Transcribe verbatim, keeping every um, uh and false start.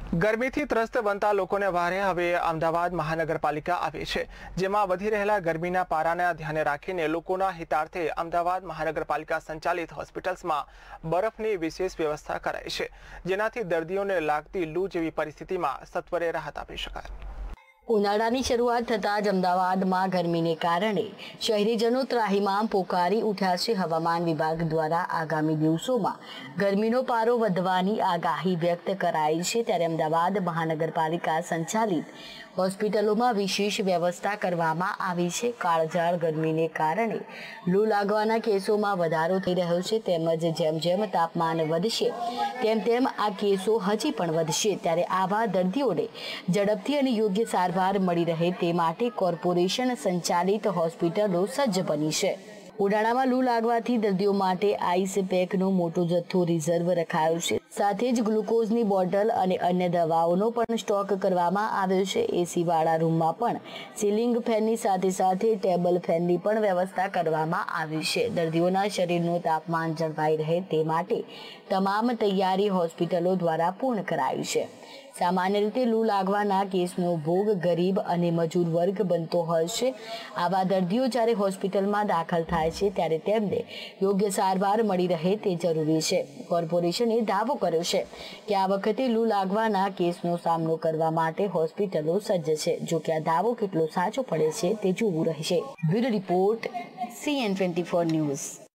ગરમીથી ત્રસ્ત બનતા લોકોને વારે હવે અમદાવાદ મહાનગરપાલિકા આવી છે, જેમાં વધી રહેલા ગરમીના પારાને ધ્યાને રાખીને લોકોના હિતાર્થે અમદાવાદ મહાનગરપાલિકા સંચાલિત હોસ્પિટલ્સમાં બરફની વિશેષ વ્યવસ્થા કરાઈ છે, જેનાથી દર્દીઓને લાગતી લૂ જેવી પરિસ્થિતિમાં સત્વરે રાહત આપી શકાય। ઉનાળાની શરૂઆત થતાં જ અમદાવાદમાં ગરમીને કારણે શહેરીજનો ત્રાહિમામ પોકારી ઉઠ્યા છે। હવામાન વિભાગ દ્વારા આગામી દિવસોમાં ગરમીનો પારો વધવાની આગાહી વ્યક્ત કરાઈ છે, ત્યારે અમદાવાદ મહાનગરપાલિકા સંચાલિત હોસ્પિટલોમાં વિશેષ વ્યવસ્થા કરવામાં આવી છે। કાળઝાળ ગરમીને કારણે લૂ લાગવાના કેસોમાં વધારો થઈ રહ્યો છે, તેમજ જેમ જેમ તાપમાન વધશે તેમ તેમ આ કેસો હજી પણ વધશે, ત્યારે આવા દર્દીઓને ઝડપથી અને યોગ્ય સારવાર મળી રહે તે માટે કોર્પોરેશન સંચાલિત હોસ્પિટલો સજ્જ બની છે। ઉનાળામાં લૂ લાગવાથી દર્દીઓ માટે આઈસ પેકનો મોટો જથ્થો રિઝર્વ રખાયો છે, સાથે જ ગ્લુકોઝની બોટલ અને અન્ય દવાઓનો પણ સ્ટોક કરવામાં આવ્યો છે। એસી વાળા રૂમમાં પણ સીલિંગ ફેનની સાથે સાથે ટેબલ ફેનની પણ વ્યવસ્થા કરવામાં આવી છે। દર્દીઓના શરીરનું તાપમાન જળવાઈ રહે તે માટે તમામ તૈયારી હોસ્પિટલો દ્વારા પૂર્ણ કરાઈ છે। સામાન્ય રીતે લૂ લાગવાના કેસનો ભોગ ગરીબ અને મજૂર વર્ગ બનતો હોય છે। આવા દર્દીઓ જ્યારે હોસ્પિટલમાં દાખલ થાય છે ત્યારે તેમને યોગ્ય સારવાર મળી રહે તે જરૂરી છે। કોર્પોરેશને દાવો કર્યો છે કે આ વખતે લૂ લાગવાના કેસનો સામનો કરવા માટે હોસ્પિટલો સજ્જ છે। જો કે આ દાવો કેટલો સાચો પડે છે તે જોવું રહેશે। Bureau report CN twenty four news.